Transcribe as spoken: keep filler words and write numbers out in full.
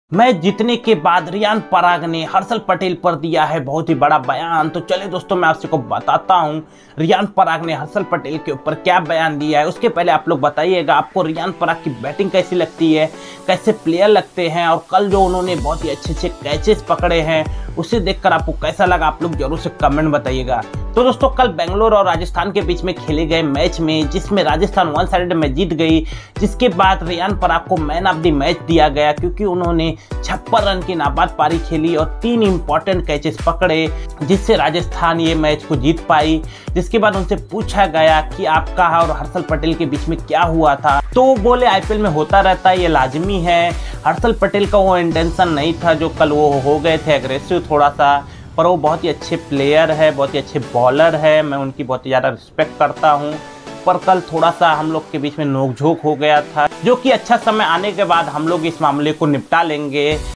Match जीतने के बाद रियान पराग ने हर्षल पटेल पर दिया है बहुत ही बड़ा बयान। तो चले दोस्तों, मैं आपसे को बताता हूं रियान पराग ने हर्षल पटेल के ऊपर क्या बयान दिया है। उसके पहले आप लोग बताइएगा आपको रियान पराग की बैटिंग कैसी लगती है, कैसे प्लेयर लगते हैं, और कल जो उन्होंने बहुत ही अच्छे अच्छे कैचेस पकड़े हैं उसे देखकर आपको कैसा लगा, आप लोग जरूर से कमेंट बताइएगा। तो दोस्तों, कल बेंगलोर और राजस्थान के बीच में खेले गए मैच में जिसमें राजस्थान वन साइडेड मैच जीत गई, जिसके बाद रियान पराग को मैन ऑफ द मैच दिया गया क्योंकि उन्होंने छप्पन रन की नाबाद पारी खेली और तीन इंपॉर्टेंट कैचेस पकड़े जिससे राजस्थान ये मैच को जीत पाई। जिसके बाद उनसे पूछा गया कि आपका और हर्षल पटेल के बीच में क्या हुआ था, तो वो बोले आईपीएल में होता रहता है, ये लाजमी है। हर्षल पटेल का वो इंटेंशन नहीं था जो कल वो हो गए थे एग्रेसिव थोड़ा सा, पर वो बहुत ही अच्छे प्लेयर है, बहुत ही अच्छे बॉलर है, मैं उनकी बहुत ही ज़्यादा रिस्पेक्ट करता हूँ। पर कल थोड़ा सा हम लोग के बीच में नोकझोंक हो गया था, जो कि अच्छा समय आने के बाद हम लोग इस मामले को निपटा लेंगे।